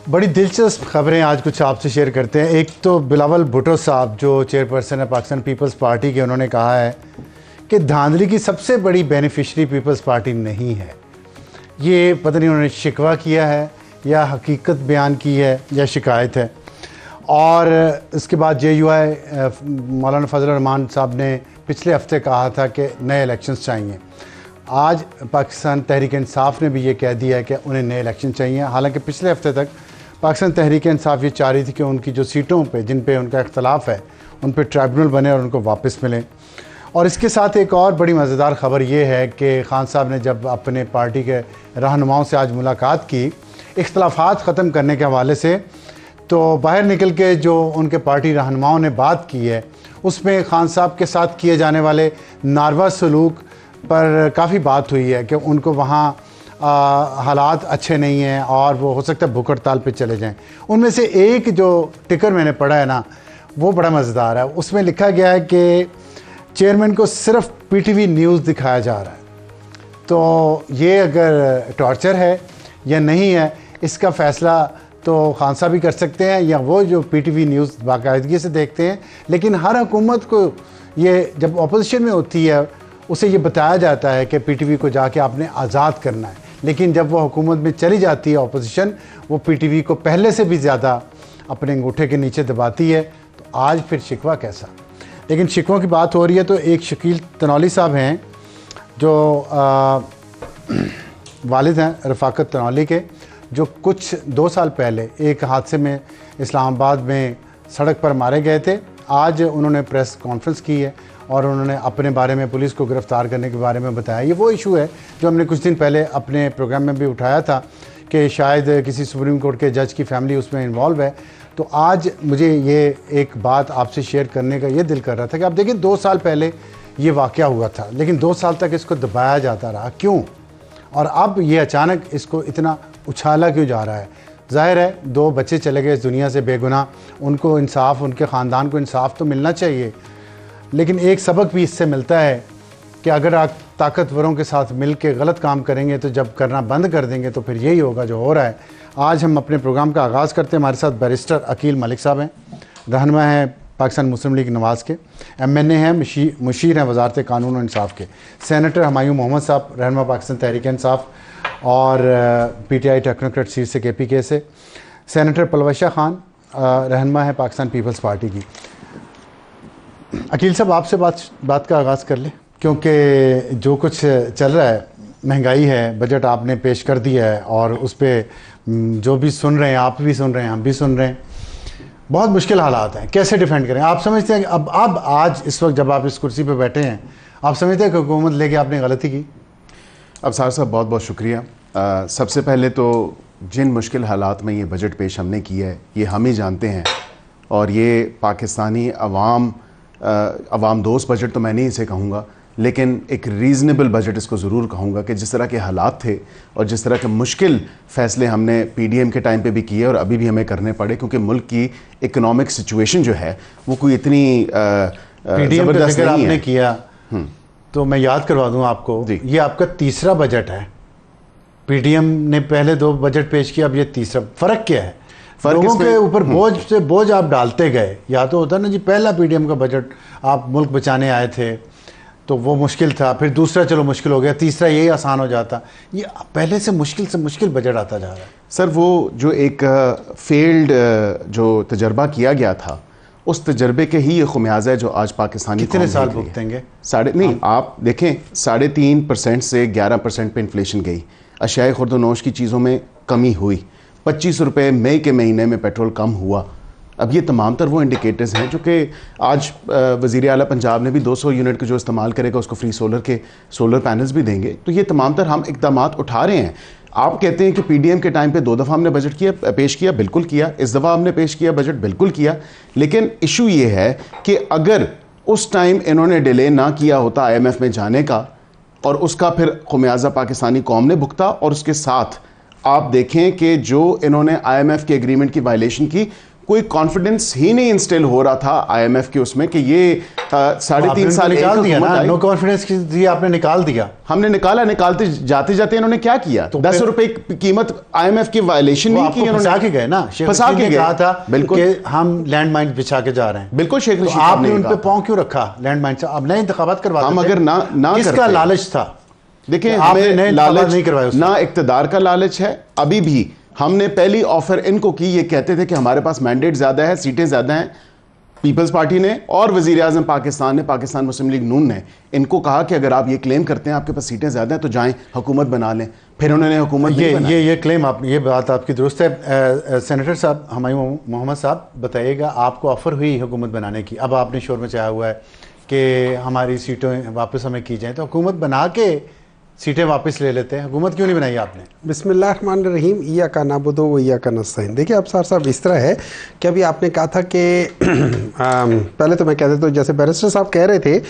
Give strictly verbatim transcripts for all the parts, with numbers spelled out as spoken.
बड़ी दिलचस्प खबरें आज कुछ आपसे शेयर करते हैं। एक तो बिलावल भुट्टो साहब जो चेयरपर्सन है पाकिस्तान पीपल्स पार्टी के, उन्होंने कहा है कि धांधली की सबसे बड़ी बेनिफिशरी पीपल्स पार्टी नहीं है। ये पता नहीं उन्होंने शिकवा किया है या हकीकत बयान की है या शिकायत है। और इसके बाद जे यू आई मौलाना फजल रहमान साहब ने पिछले हफ्ते कहा था कि नए इलेक्शंस चाहिए। आज पाकिस्तान तहरीक इंसाफ ने भी ये कह दिया है कि उन्हें नए इलेक्शन चाहिए। हालांकि पिछले हफ्ते तक पाकिस्तान तहरीक इंसाफ ये चाह रही थी कि उनकी जो सीटों पे जिन पे उनका इख्तलाफ है उन पे ट्राइब्यूनल बने और उनको वापस मिले। और इसके साथ एक और बड़ी मज़ेदार ख़बर ये है कि खान साहब ने जब अपने पार्टी के रहनुमाओं से आज मुलाकात की इख्तलाफात ख़त्म करने के हवाले से, तो बाहर निकल के जो उनके पार्टी रहनुमाओं ने बात की है उसमें खान साहब के साथ किए जाने वाले नारवा सलूक पर काफ़ी बात हुई है कि उनको वहाँ हालात अच्छे नहीं हैं और वो हो सकता है भूख हड़ताल पे चले जाएं। उनमें से एक जो टिकर मैंने पढ़ा है ना, वो बड़ा मज़ेदार है। उसमें लिखा गया है कि चेयरमैन को सिर्फ पीटीवी न्यूज़ दिखाया जा रहा है। तो ये अगर टॉर्चर है या नहीं है, इसका फ़ैसला तो खान साहब भी कर सकते हैं या वो जो पीटीवी न्यूज़ बाकायदगी से देखते हैं। लेकिन हर हुकूमत को ये जब अपोजिशन में होती है उसे ये बताया जाता है कि पीटीवी को जाके आपने आज़ाद करना है, लेकिन जब वो हुकूमत में चली जाती है अपोजिशन, वो पीटीवी को पहले से भी ज़्यादा अपने अंगूठे के नीचे दबाती है। तो आज फिर शिकवा कैसा? लेकिन शिकवों की बात हो रही है तो एक शकील तनौली साहब हैं जो आ, वालिद हैं रफ़ाकत तनौली के, जो कुछ दो साल पहले एक हादसे में इस्लामाबाद में सड़क पर मारे गए थे। आज उन्होंने प्रेस कॉन्फ्रेंस की है और उन्होंने अपने बारे में पुलिस को गिरफ़्तार करने के बारे में बताया। ये वो इशू है जो हमने कुछ दिन पहले अपने प्रोग्राम में भी उठाया था कि शायद किसी सुप्रीम कोर्ट के जज की फैमिली उसमें इन्वॉल्व है। तो आज मुझे ये एक बात आपसे शेयर करने का ये दिल कर रहा था कि आप देखिए दो साल पहले ये वाक़या हुआ था, लेकिन दो साल तक इसको दबाया जाता रहा, क्यों? और अब ये अचानक इसको इतना उछाला क्यों जा रहा है? ज़ाहिर है दो बच्चे चले गए इस दुनिया से बेगुनाह, उनको इंसाफ, उनके ख़ानदान को इंसाफ तो मिलना चाहिए। लेकिन एक सबक भी इससे मिलता है कि अगर आप ताकतवरों के साथ मिल के गलत काम करेंगे तो जब करना बंद कर देंगे तो फिर यही होगा जो हो रहा है। आज हम अपने प्रोग्राम का आगाज़ करते हैं। हमारे साथ बैरिस्टर अकील मलिक साहब हैं, रहनुमा हैं पाकिस्तान मुस्लिम लीग नवाज़ के, एम एन ए हैं, मुशीर हैं वजारत कानून और इंसाफ के, सैनेटर हमायूं मोहम्मद साहब रहनुमा पाकिस्तान तहरीक इंसाफ और P T I technocrat seat से के पी के से, सैनेटर पलवशा खान रहनुमा है पाकिस्तान पीपल्स पार्टी की। अकील साहब आपसे बात बात का आगाज़ कर ले, क्योंकि जो कुछ चल रहा है, महंगाई है, बजट आपने पेश कर दिया है और उस पर जो भी सुन रहे हैं, आप भी सुन रहे हैं, हम भी सुन रहे हैं, बहुत मुश्किल हालात हैं। कैसे डिफेंड करें? आप समझते हैं कि अब अब आज इस वक्त जब आप इस कुर्सी पर बैठे हैं, आप समझते हैं कि हुकूमत लेके आपने गलती की? अब साहब साहब बहुत बहुत शुक्रिया। आ, सबसे पहले तो जिन मुश्किल हालात में ये बजट पेश हमने किया है ये हम ही जानते हैं, और ये पाकिस्तानी अवाम अवाम दोस्त बजट तो मैं नहीं इसे कहूँगा, लेकिन एक रीज़नेबल बजट इसको ज़रूर कहूँगा कि जिस तरह के हालात थे और जिस तरह के मुश्किल फ़ैसले हमने पी डी एम के टाइम पे भी किए और अभी भी हमें करने पड़े, क्योंकि मुल्क की इकनॉमिक सिचुएशन जो है वो कोई इतनी ज़बरदस्त नहीं आपने है। किया तो मैं याद करवा दूँ आपको, ये आपका तीसरा बजट है। पी डी एम ने पहले दो बजट पेश किया, अब ये तीसरा। फ़र्क क्या है? लोगों के ऊपर बोझ से बोझ आप डालते गए। या तो होता ना जी, पहला पीडीएम का बजट आप मुल्क बचाने आए थे तो वो मुश्किल था, फिर दूसरा चलो मुश्किल हो गया, तीसरा यही आसान हो जाता। ये पहले से मुश्किल से मुश्किल बजट आता जा रहा है। सर वो जो एक फेल्ड जो तजर्बा किया गया था, उस तजर्बे के ही ये खुमियाजा है जो आज पाकिस्तानी कितने साल भुगतेंगे? साढ़े नहीं आप देखें, साढ़े तीन परसेंट से ग्यारह परसेंट पे इन्फ्लेशन गई, अशियाए खुर्दोनोश की चीज़ों में कमी हुई, पच्चीस रुपये मई के महीने में पेट्रोल कम हुआ। अब ये तमाम तर वो इंडिकेटर्स हैं जो कि आज वज़ीर आला पंजाब ने भी दो सौ यूनिट के जो इस्तेमाल करेगा उसको फ्री सोलर के सोलर पैनल्स भी देंगे। तो ये तमाम तर हम इक़दाम उठा रहे हैं। आप कहते हैं कि पीडीएम के टाइम पे दो दफ़ा हमने बजट किया पेश किया, बिल्कुल किया। इस दफ़ा हमने पेश किया बजट, बिल्कुल किया। लेकिन इशू ये है कि अगर उस टाइम इन्होंने डिले ना किया होता आई एम एफ में जाने का, और उसका फिर खुमियाजा पाकिस्तानी कौम ने भुगता, और उसके साथ आप देखें कि जो इन्होंने आई एम एफ के एग्रीमेंट की वायलेशन की, कोई कॉन्फिडेंस ही नहीं इंस्टिल हो रहा था आईएमएफ के उसमें कि ये साढ़े तीन साल निकाल दिया ना, नो कॉन्फिडेंस की आपने निकाल दिया। हमने निकाला, निकालते जाते जाते इन्होंने क्या किया, तो दस रुपए कीमत आईएमएफ की वायलेशन नहीं की इन्होंने, फंसा के गए ना, फंसा के गए। कहा था बिल्कुल कि हम लैंड माइन बिछा के जा रहे हैं। बिल्कुल शेख रशीद, आपने उन पे पांव क्यों रखा लैंड माइन से? अब नए इंतखाबात करवाते हम अगर ना ना किसका लालच था? देखिए हमें लालच नहीं करवाया, ना इक्तदार का लालच है। अभी भी हमने पहली ऑफर इनको की, ये कहते थे कि हमारे पास मैंडेट ज्यादा है, सीटें ज्यादा हैं। पीपल्स पार्टी ने और वजीर आजम पाकिस्तान ने, पाकिस्तान मुस्लिम लीग नून ने इनको कहा कि अगर आप ये क्लेम करते हैं आपके पास सीटें ज्यादा हैं तो जाएं हुकूमत बना लें। फिर उन्होंने हुकूमत ये ये ये क्लेम आप, ये बात आपकी दुरुस्त है। सेनेटर साहब हुमायूं मोहम्मद साहब बताइएगा, आपको ऑफर हुई हुकूमत बनाने की, अब आपने शोर मचाया हुआ है कि हमारी सीटें वापस हमें की जाएँ, तो हुकूमत बना के सीटें वापस ले लेते हैं, हुकूमत क्यों नहीं बनाई आपने? बिस्मिल्लाहिर्रहमानिर्रहीम, इया का नाबुदो व इया का नस्तईन। देखिए अब साहब साहब इस तरह है कि अभी आपने कहा था कि पहले तो मैं कहता तो जैसे बैरिस्टर साहब कह रहे थे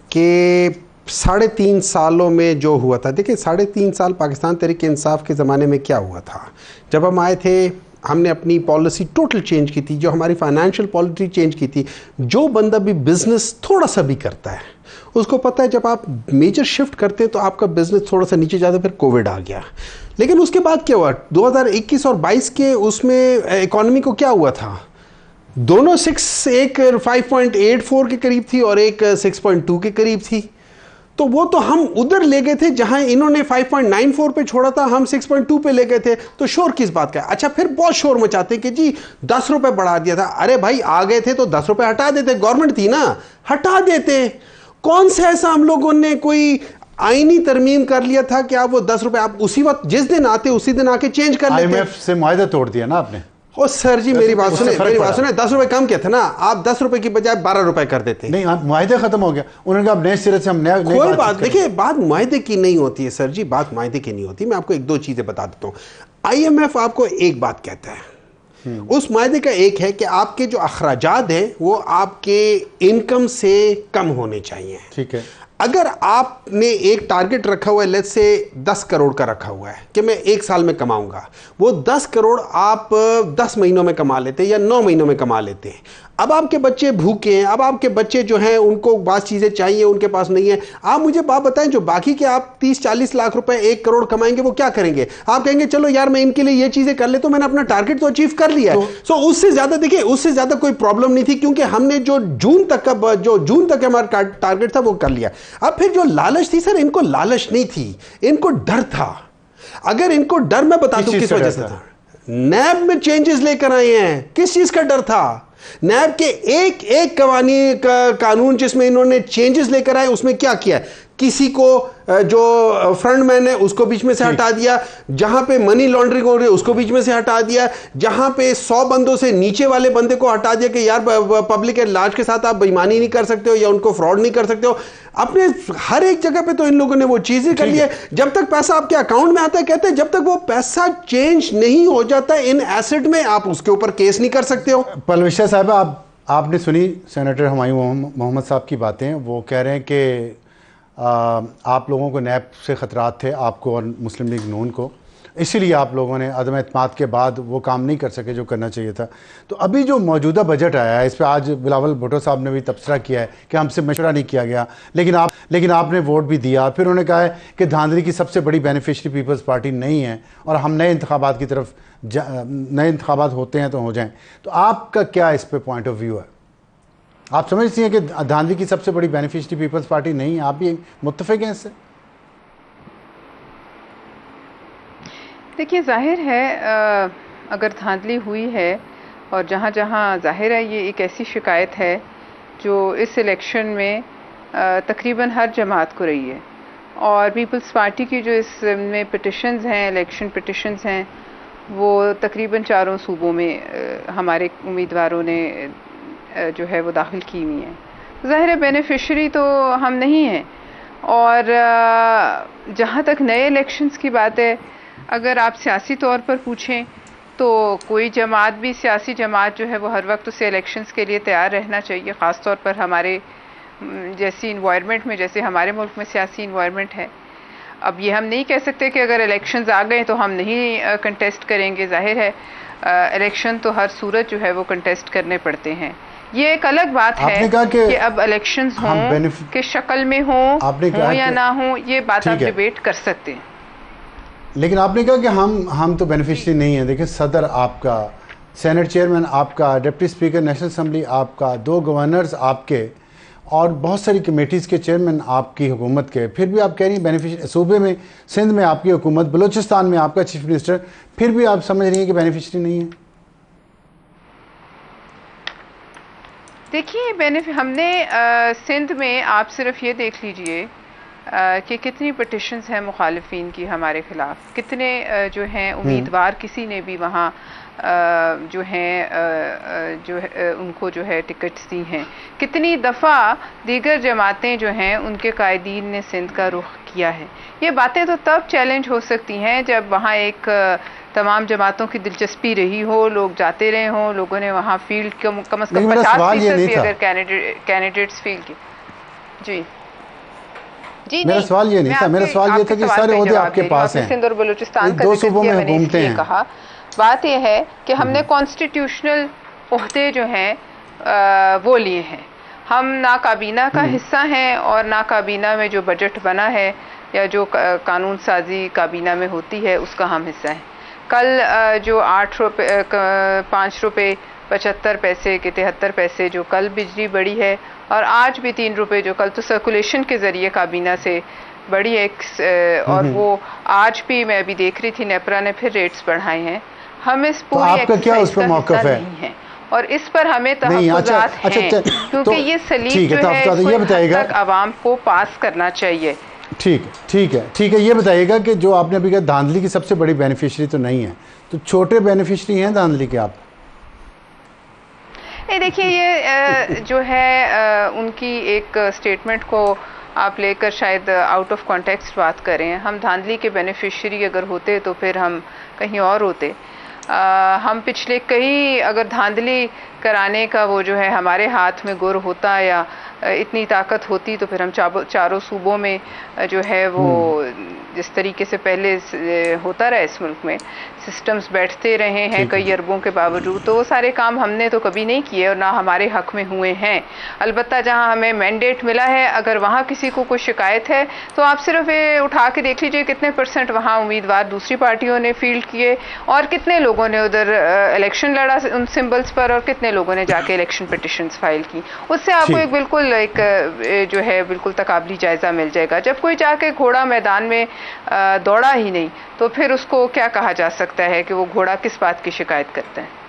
कि साढ़े तीन सालों में जो हुआ था, देखिए साढ़े तीन साल पाकिस्तान तहरीक इंसाफ के ज़माने में क्या हुआ था। जब हम आए थे हमने अपनी पॉलिसी टोटल चेंज की थी, जो हमारी फाइनेंशियल पॉलिसी चेंज की थी। जो बंदा भी बिजनेस थोड़ा सा भी करता है उसको पता है जब आप मेजर शिफ्ट करते हैं तो आपका बिजनेस थोड़ा सा नीचे जाता है। फिर कोविड आ गया, लेकिन उसके बाद क्या हुआ, दो हज़ार इक्कीस और बाईस के उसमें इकोनॉमी को क्या हुआ था, दोनों सिक्स, एक फाइव पॉइंट एट फोर के करीब थी और एक सिक्स पॉइंट टू के करीब थी। तो वो तो हम उधर ले गए थे जहां इन्होंने फाइव पॉइंट नाइन फोर पे छोड़ा था, हम सिक्स पॉइंट टू पे ले गए थे। तो शोर किस बात का? अच्छा, फिर बहुत शोर मचाते कि जी दस रुपए बढ़ा दिया था। अरे भाई आ गए थे तो दस रुपए हटा देते, गवर्नमेंट थी ना, हटा देते। कौन सा ऐसा हम लोगों ने कोई आईनी तरमीम कर लिया था कि आप वो दस रुपए आप उसी वक्त जिस दिन आते उसी दिन आके चेंज कर लेते? आईएमएफ से मुआहदा तोड़ दिया ना आपने। ओ सर जी मेरी बात सुने, मेरी बात सुने, दस रुपए कम क्या था ना, आप दस रुपए की बजाय बारह रुपए कर देते। नहीं, मुआहदा खत्म हो गया, उन्होंने कहा नए सिरे से हम नया कोई बात। देखिए बात मुआहदे की नहीं होती है सर जी, बात मुआहदे की नहीं होती। मैं आपको एक दो चीजें बता देता हूँ। आईएमएफ आपको एक बात कहता है, उस मुआहदे का एक है कि आपके जो अखराजात हैं वो आपके इनकम से कम होने चाहिए। ठीक है। अगर आपने एक टारगेट रखा हुआ है, लेट्स से दस करोड़ का रखा हुआ है कि मैं एक साल में कमाऊंगा, वो दस करोड़ आप दस महीनों में कमा लेते हैं या नौ महीनों में कमा लेते हैं। अब आपके बच्चे भूखे हैं, अब आपके बच्चे जो हैं उनको बात चीज़ें चाहिए, उनके पास नहीं है। आप मुझे बात बताएं, जो बाकी के आप तीस चालीस लाख रुपए एक करोड़ कमाएंगे वो क्या करेंगे? आप कहेंगे चलो यार मैं इनके लिए ये चीज़ें कर ले तो मैंने अपना टारगेट तो अचीव कर लिया है। सो तो, उससे ज़्यादा देखिए, उससे ज़्यादा कोई प्रॉब्लम नहीं थी, क्योंकि हमने जो जून तक का जो जून तक हमारा टारगेट था वो कर लिया। अब फिर जो लालच थी सर, इनको लालच नहीं थी, इनको डर था। अगर इनको डर मैं बता दूं किस वजह से था, नैब में चेंजेस लेकर आए हैं। किस चीज का डर था? नैब के एक एक कवानी का कानून जिसमें इन्होंने चेंजेस लेकर आए, उसमें क्या किया? किसी को जो फ्रंट मैन है उसको बीच में से हटा दिया, जहां पे मनी लॉन्ड्रिंग हो रही है उसको बीच में से हटा दिया, जहां पे सौ बंदों से नीचे वाले बंदे को हटा दिया कि यार पब्लिक एट लार्ज के साथ आप बेईमानी नहीं कर सकते हो या उनको फ्रॉड नहीं कर सकते हो। अपने हर एक जगह पे तो इन लोगों ने वो चीजें कर ली है। जब तक पैसा आपके अकाउंट में आता है, कहते हैं जब तक वो पैसा चेंज नहीं हो जाता इन एसेट में, आप उसके ऊपर केस नहीं कर सकते हो। पलविशा साहब, आप आपने सुनी सेनेटर हुमायूं मोहम्मद साहब की बातें। वो कह रहे हैं कि आप लोगों को नैब से ख़तरात थे, आपको और मुस्लिम लीग नून को, इसीलिए आप लोगों ने अदम एतमाद के बाद वो काम नहीं कर सके जो करना चाहिए था। तो अभी जो मौजूदा बजट आया है, इस पर आज बिलावल भुट्टो साहब ने भी तबसरा किया है कि हमसे मशवरा नहीं किया गया, लेकिन आप लेकिन आपने वोट भी दिया। फिर उन्होंने कहा है कि धांधली की सबसे बड़ी बेनिफिशरी पीपल्स पार्टी नहीं है और हम नए इंतखाबात की तरफ, नए इंतखाबात होते हैं तो हो जाएँ। तो आपका क्या इस पर पॉइंट ऑफ व्यू है? आप समझती हैं कि धांधली की सबसे बड़ी बेनिफिशरी पीपल्स पार्टी नहीं है? आप भी मुत्तफिक हैं इससे? देखिए जाहिर है, अगर धांधली हुई है और जहाँ जहाँ जाहिर है ये एक ऐसी शिकायत है जो इस इलेक्शन में तकरीबन हर जमात को रही है, और पीपल्स पार्टी की जो इसमें पिटिशंस हैं, इलेक्शन पिटिशंस हैं, वो तकरीबन चारों सूबों में हमारे उम्मीदवारों ने जो है वो दाखिल की हुई है। ज़ाहिर है बेनिफिशरी तो हम नहीं हैं। और जहाँ तक नए इलेक्शंस की बात है, अगर आप सियासी तौर पर पूछें तो कोई जमात भी, सियासी जमात जो है वो हर वक्त उसे इलेक्शंस के लिए तैयार रहना चाहिए, ख़ास तौर पर हमारे जैसी इन्वायरमेंट में, जैसे हमारे मुल्क में सियासी इन्वायरमेंट है। अब ये हम नहीं कह सकते कि अगर इलेक्शंस आ गए तो हम नहीं कंटेस्ट करेंगे। जाहिर है इलेक्शन तो हर सूरत जो है वो कंटेस्ट करने पड़ते हैं। ये एक अलग बात है कि, कि अब इलेक्शंस हों कि शक्ल में हों हो या ना हो, ये बात आप डिबेट कर सकते हैं। लेकिन आपने कहा कि हम हम तो बेनिफिशियरी नहीं है। देखिए, सदर आपका, सेनेट चेयरमैन आपका, डिप्टी स्पीकर नेशनल असेंबली आपका, दो गवर्नर्स आपके और बहुत सारी कमेटीज़ के चेयरमैन आपकी हुकूमत के, फिर भी आप कह रही हैं बेनिफिशियरी। सूबे में सिंध में आपकी हुकूमत, बलूचिस्तान में आपका चीफ मिनिस्टर, फिर भी आप समझ रही हैं कि बेनिफिशियरी नहीं है। देखिए, बेनिफिट हमने आ, सिंध में आप सिर्फ ये देख लीजिए कि कितनी पटिशन्स हैं मुखालिफिन की हमारे ख़िलाफ़, कितने आ, जो हैं उम्मीदवार किसी ने भी वहाँ जो हैं जो है उनको जो है टिकट्स दी हैं, कितनी दफ़ा दीगर जमातें जो हैं उनके कायदीन ने सिंध का रुख किया है। ये बातें तो तब चैलेंज हो सकती हैं जब वहाँ एक तमाम जमातों की दिलचस्पी रही हो, लोग जाते रहे हों, लोगों ने वहाँ फील्ड कम कम अज़ कम पचास फीसद भी अगर कैंडिडेट कैंडिडेट्स फील्ड की। जी जी मेरा सवाल ये नहीं था, मेरा सवाल ये था कि सारे ओहदे आपके पास हैं, सिंध और बलूचिस्तान का दो सूबों में हुकूमतें हैं। कहा बात यह है कि हमने कॉन्स्टिट्यूशनल ओहदे जो हैं वो लिए हैं। हम ना काबीना का हिस्सा हैं और ना काबीना में जो बजट बना है या जो कानून साजी काबीना में होती है उसका हम हिस्सा हैं। कल जो आठ रुपये पाँच रुपये पचहत्तर पैसे के तिहत्तर पैसे जो कल बिजली बढ़ी है, और आज भी तीन रुपये जो कल तो सर्कुलेशन के ज़रिए काबीना से बढ़ी है, और वो आज भी मैं अभी देख रही थी नेपरा ने फिर रेट्स बढ़ाए हैं। हम इस पूरी तो आपका क्या उस पर मौक़िफ़ है? नहीं है और इस पर हमें तहफ़्फ़ुज़ात हैं, क्योंकि तो ये सलीब जो है कोई हद तक आवाम को पास करना चाहिए। ठीक है ठीक है ठीक है ये बताइएगा कि जो आपने अभी कहा धांधली की सबसे बड़ी बेनिफिशियरी तो नहीं है, तो छोटे बेनिफिशियरी हैं धांधली के आप? नहीं, देखिए ये जो है उनकी एक स्टेटमेंट को आप लेकर शायद आउट ऑफ कॉन्टेक्स्ट बात करें। हम धांधली के बेनिफिशियरी अगर होते तो फिर हम कहीं और होते। आ, हम पिछले कई अगर धांधली कराने का वो जो है हमारे हाथ में गुर होता या इतनी ताकत होती तो फिर हम चारों सूबों में जो है वो जिस तरीके से पहले होता रहा इस मुल्क में सिस्टम्स बैठते रहे हैं कई अरबों के बावजूद, तो वो सारे काम हमने तो कभी नहीं किए और ना हमारे हक में हुए हैं। अलबत्ता जहां हमें मैंडेट मिला है, अगर वहां किसी को कोई शिकायत है तो आप सिर्फ ये उठा के देख लीजिए कितने परसेंट वहां उम्मीदवार दूसरी पार्टियों ने फील्ड किए और कितने लोगों ने उधर इलेक्शन लड़ा उन सिंबल्स पर और कितने लोगों ने जाके इलेक्शन पिटिशंस फाइल की। उससे आपको एक बिल्कुल एक जो है बिल्कुल तकाबली जायजा मिल जाएगा। जब कोई जाके घोड़ा मैदान में दौड़ा ही नहीं तो फिर उसको क्या कहा जा सकता है कि वो घोड़ा किस बात की शिकायत करता है।